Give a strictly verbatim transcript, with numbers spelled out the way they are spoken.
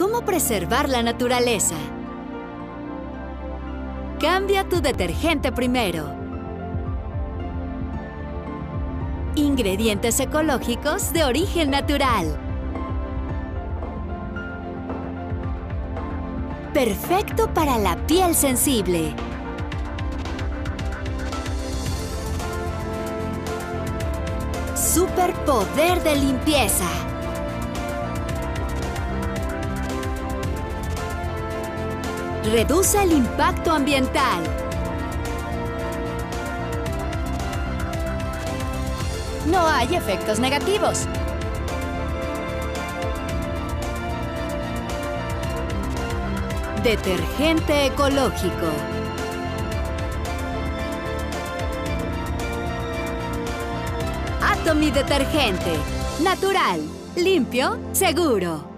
¿Cómo preservar la naturaleza? Cambia tu detergente primero. Ingredientes ecológicos de origen natural. Perfecto para la piel sensible. Superpoder de limpieza. Reduce el impacto ambiental. No hay efectos negativos. Detergente ecológico. Atomy Detergente. Natural, limpio, seguro.